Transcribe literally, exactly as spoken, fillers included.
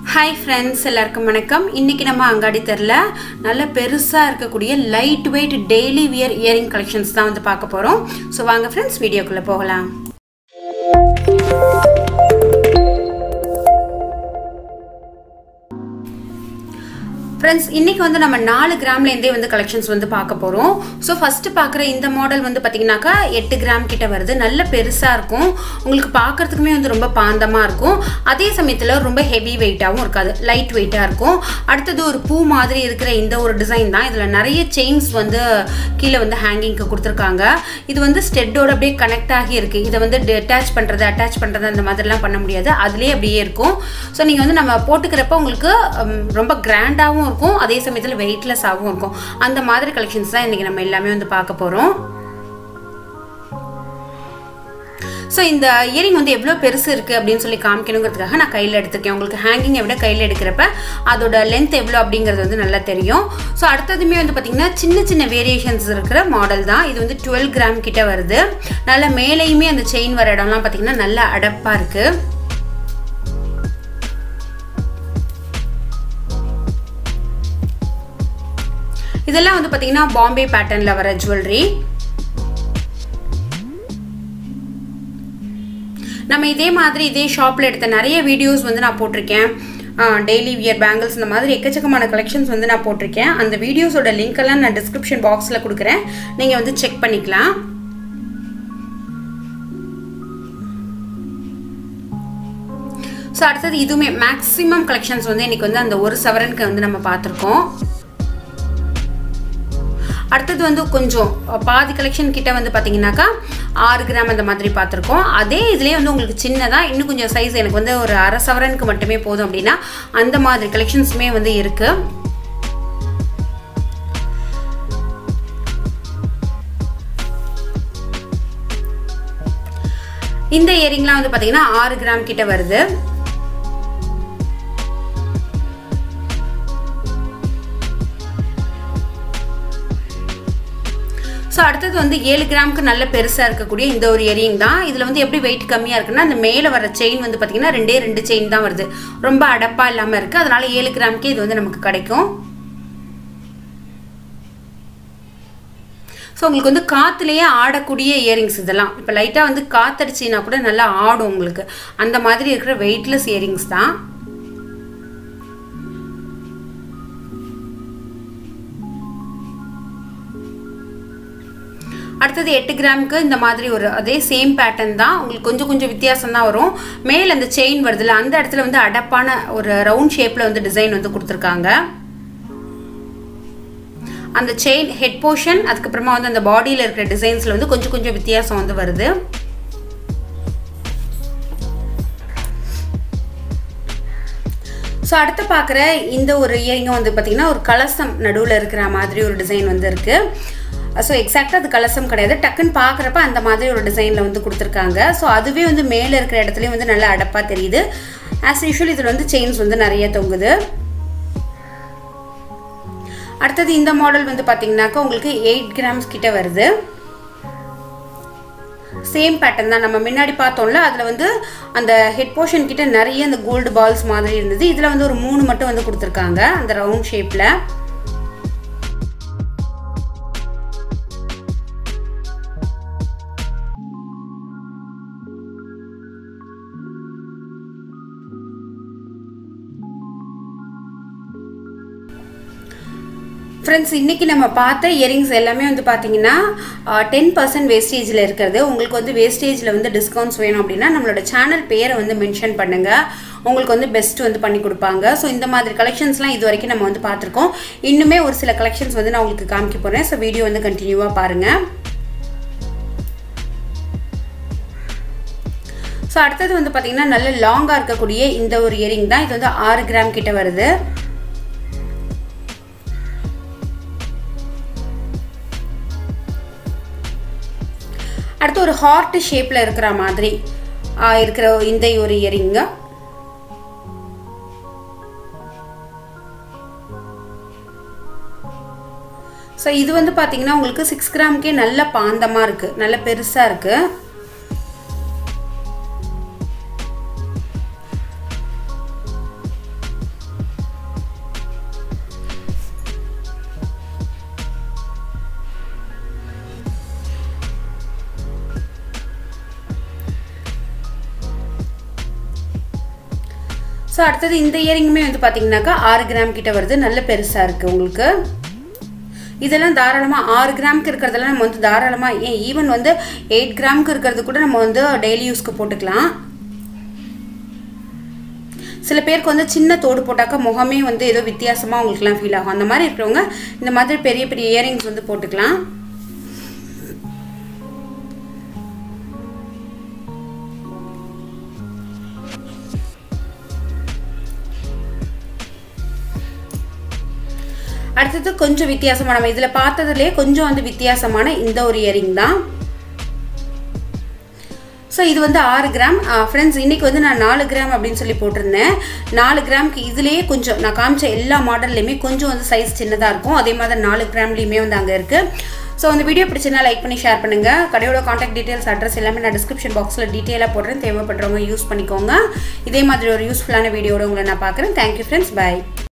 Hi friends, எல்லாருக்கும் வணக்கம். இன்னைக்கு நம்ம அங்காடி தெருல நல்ல பெருசா இருக்கக்கூடிய light weight daily wear earring collections தான் வந்து பார்க்க போறோம். சோ வாங்க friends வீடியோக்குள்ள போகலாம். Friends, இன்னைக்கு வந்து நம்ம four கிராம்ல இருந்தே வந்து கலெக்ஷன்ஸ் வந்து பார்க்க போறோம். சோ ஃபர்ஸ்ட் பார்க்குற இந்த மாடல் வந்து பாத்தீங்கன்னாக்கா eight கிராம் கிட்ட வருது. நல்ல பெருசா இருக்கும். உங்களுக்கு பார்க்கிறதுக்குமே வந்து ரொம்ப பாந்தமா இருக்கும். அதே சமயத்துல ரொம்ப ஹெவி வெயிட்டாவும் இருக்காது. லைட் வெயிட்டா இருக்கும். அடுத்து ஒரு பூ மாதிரி இருக்கிற இந்த ஒரு டிசைன் தான். இதுல நிறைய செயின்ஸ் வந்து கீழ வந்து ஹேங்கிங்க்கு கொடுத்திருக்காங்க. இது வந்து ஸ்டெட்டோட அப்படியே கனெக்ட் ஆகி இருக்கு. இத வந்து அட்டாச் பண்றது, அட்டாச் பண்றது அந்த மாதிரிலாம் பண்ண முடியாது. அதுலயே அப்படியே இருக்கும். சோ நீங்க வந்து நம்ம போட்டுக்கிறப்ப உங்களுக்கு ரொம்ப கிராண்டாவும் இருக்கும் அதே சமயத்துல வெயிட்லெஸ் ஆவும் இருக்கும் அந்த மாதிரி கலெக்ஷன்ஸ் தான் இன்னைக்கு நம்ம எல்லாமே வந்து பார்க்க போறோம் சோ இந்த இயரிங் வந்து எவ்வளவு பெருசு இருக்கு அப்படினு சொல்லி காமிக்கணும்ங்கிறதுக்காக நான் கையில எடுத்துக்கேன் உங்களுக்கு ஹேங்கிங் விட கையில எடுக்கறப்ப அதோட லெந்த் எவ்வளவு அப்படிங்கிறது வந்து நல்லா தெரியும் சோ அடுத்ததுமே வந்து பாத்தீங்கன்னா சின்ன சின்ன வேரியேஷன்ஸ் இருக்கிற மாடல் தான் இது வந்து twelve கிராம் கிட்ட வருது நல்ல மேலேயுமே அந்த செயின் வர இடம்லாம் பாத்தீங்கன்னா நல்ல அடப்பா இருக்கு இதெல்லாம் வந்து பாத்தீங்கன்னா பாம்பே பேட்டர்ன்ல வர ஜுவல்லரி நம்ம இதே மாதிரி இதே ஷாப்ல எடுத்த நிறைய வீடியோஸ் வந்து நான் போட்டிருக்கேன் டெய்லி வியர் பேங்கிள்ஸ் இந்த மாதிரி எக்கச்சக்கமான கலெக்ஷன்ஸ் வந்து நான் போட்டிருக்கேன் அந்த வீடியோஸோட லிங்க் எல்லாம் நான் டிஸ்கிரிப்ஷன் பாக்ஸ்ல கொடுக்குறேன் நீங்க வந்து செக் பண்ணிக்கலாம் சோ அடுத்தது இதுமே மேக்ஸிமம் கலெக்ஷன்ஸ் வந்து இன்னைக்கு வந்து அந்த ஒரு சவரனுக்கு வந்து நம்ம பார்த்திருக்கோம் அடுத்து வந்து கொஞ்சம் பாதி கலெக்ஷன் கிட்ட வந்து பாத்தீங்கன்னாக்கா six கிராம் அந்த மாதிரி பாத்துறோம் அதே இதுலயே வந்து உங்களுக்கு சின்னதா இன்னும் கொஞ்சம் சைஸ் எனக்கு வந்து ஒரு அரை சவரனுக்கு மட்டுமே போதும் அப்படினா அந்த மாதிரி கலெக்ஷன்ஸ்மே வந்து இருக்கு இந்த இயரிங்லாம் வந்து பாத்தீங்கன்னா six கிராம் கிட்ட வருது சோ அடுத்து வந்து seven கிராமுக்கு நல்ல பெருசா இருக்கக்கூடிய இந்த ஒரு இயரிங் தான் இதுல வந்து எப்படி weight கம்மியா இருக்குன்னா அந்த மேல வர செயின் வந்து பாத்தீங்கன்னா ரெண்டே ரெண்டு செயின் தான் வருது ரொம்ப அடப்பா இல்லாம இருக்கு அதனால seven கிராமுக்கு இது வந்து நமக்கு கிடைக்கும் சோ உங்களுக்கு வந்து காத்துலயே ஆடக்கூடிய இயரிங்ஸ் இதெல்லாம் இப்ப லைட்டா வந்து காத்தடிச்சினா கூட நல்லா ஆடும் உங்களுக்கு அந்த மாதிரி இருக்கிற வெயிட்லெஸ் இயரிங்ஸ் தான் அடுத்து eight கிராமுக்கு இந்த மாதிரி ஒரு அதே சேம் பேட்டர்ன் தான் உங்களுக்கு கொஞ்சம் கொஞ்சம் வித்தியாசம் தான் வரும் மேல அந்த செயின் வருதுல அந்த இடத்துல வந்து அடப்பான ஒரு ரவுண்ட் ஷேப்ல வந்து டிசைன் வந்து கொடுத்திருக்காங்க அந்த செயின் ஹெட் போர்ஷன் அதுக்கு அப்புறமா வந்து அந்த பாடியில இருக்கிற டிசைன்ஸ்ல வந்து கொஞ்சம் கொஞ்சம் வித்தியாசம் வந்து வருது சோ அடுத்து பார்க்குற இந்த ஒரு இயரிங் வந்து பாத்தீங்கன்னா ஒரு கலசம் நடுவுல இருக்கிற மாதிரி ஒரு டிசைன் வந்து இருக்கு சோ எக்ஸாக்ட்டா அது கலசம் கிடையாது டக்குன்னு பார்க்கறப்ப அந்த மாதிரி ஒரு டிசைன்ல வந்து கொடுத்திருக்காங்க சோ அதுவே வந்து மேல இருக்கிற இடத்துலயே வந்து நல்ல அடப்பா தெரியுது as usual இதுல வந்து செயின்ஸ் வந்து நிறைய தொங்குது அடுத்து இந்த மாடல் வந்து பாத்தீங்கன்னாக்க உங்களுக்கு eight கிராம்ஸ் கிட்ட வருது சேம் பேட்டர்ன் தான் நம்ம முன்னாடி பார்த்தோம்ல அதுல வந்து அந்த ஹெட் போர்ஷன் கிட்ட நிறைய அந்த கோல்ட் பால்ஸ் மாதிரி இருந்தது இதுல வந்து ஒரு மூணு மட்டும் வந்து கொடுத்திருக்காங்க அந்த ரவுண்ட் ஷேப்ல Friends, இன்னைக்கு நம்ம பார்த்த இயரிங்ஸ் எல்லாமே வந்து பாத்தீங்கன்னா ten percent வேஸ்டேஜ்ல இருக்குது உங்களுக்கு வந்து வேஸ்டேஜ்ல வந்து டிஸ்கவுண்ட்ஸ் வேணும் அப்படினா நம்மளோட சேனல் பேரை வந்து மென்ஷன் பண்ணுங்க உங்களுக்கு வந்து பெஸ்ட் வந்து பண்ணி கொடுப்பாங்க சோ இந்த மாதிரி கலெக்ஷன்ஸ்லாம் இது வரைக்கும் நம்ம வந்து பார்த்திருக்கோம் இன்னுமே ஒரு சில கலெக்ஷன்ஸ் வந்து நான் உங்களுக்கு காமிக்க போறேன் சோ வீடியோ வந்து கண்டினியூவா பாருங்க சோ அடுத்து வந்து பாத்தீங்கன்னா நல்ல லாங்கா இருக்கக்கூடிய இந்த ஒரு இயரிங் தான் இது வந்து six கிராம் கிட்ட வருது அடுத்து ஒரு ஹார்ட் ஷேப்ல இருக்கிற மாதிரி இருக்கிற இந்த ஒரு இயரிங் சோ இது வந்து பாத்தீங்கன்னா உங்களுக்கு six கிராம்க்கே நல்ல பாந்தமா இருக்கு நல்ல பெருசா இருக்கு ஸோ அடுத்தது இந்த இயரிங்குமே வந்து பார்த்தீங்கன்னாக்கா ஆறு கிராம் கிட்ட வருது, நல்ல பெருசாக இருக்குது உங்களுக்கு. இதெல்லாம் தாராளமாக ஆறு கிராமுக்கு இருக்கிறதெல்லாம் நம்ம வந்து தாராளமாக ஏன் ஈவன் வந்து எயிட் கிராமுக்கு இருக்கிறது கூட நம்ம வந்து டெய்லி யூஸ்க்கு போட்டுக்கலாம். சில பேருக்கு வந்து சின்ன தோடு போட்டாக்கா முகமே வந்து ஏதோ வித்தியாசமாக உங்களுக்குலாம் ஃபீல் ஆகும். அந்த மாதிரி இருக்கிறவங்க இந்த மாதிரி பெரிய பெரிய இயரிங்ஸ் வந்து போட்டுக்கலாம். அடுத்தது கொஞ்சம் வித்தியாசமான, நம்ம இதில் பார்த்ததுலேயே கொஞ்சம் வந்து வித்தியாசமான இந்த ஒரு இயரிங் தான். ஸோ இது வந்து ஆறு கிராம். ஃப்ரெண்ட்ஸ் இன்றைக்கி வந்து நான் நாலு கிராம் அப்படின்னு சொல்லி போட்டிருந்தேன். நாலு கிராமுக்கு இதுலேயே கொஞ்சம் நான் காமிச்ச எல்லா மாடல்லையுமே கொஞ்சம் வந்து சைஸ் சின்னதாக இருக்கும். அதே மாதிரி நாலு கிராம்லேயுமே வந்து அங்கே இருக்குது. ஸோ அந்த வீடியோ பிடிச்சிருந்தா லைக் பண்ணி ஷேர் பண்ணுங்கள். கடையோட காண்டாக்ட் டீட்டெயில்ஸ் அட்ரஸ் எல்லாமே நான் டிஸ்கிரிப்ஷன் பாக்ஸில் டீட்டெயிலாக போடுறேன். தேவைப்படுறவங்க யூஸ் பண்ணிக்கோங்க. இதே மாதிரி ஒரு யூஸ்ஃபுல்லான வீடியோட உங்களை நான் பார்க்குறேன். Thank you friends, by.